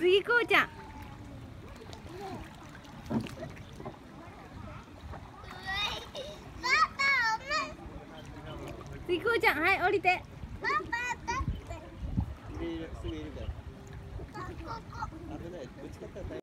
次こうちゃん。次こうちゃん、はい、降りて。 すぐいるから。危ない。ぶつかったら大変。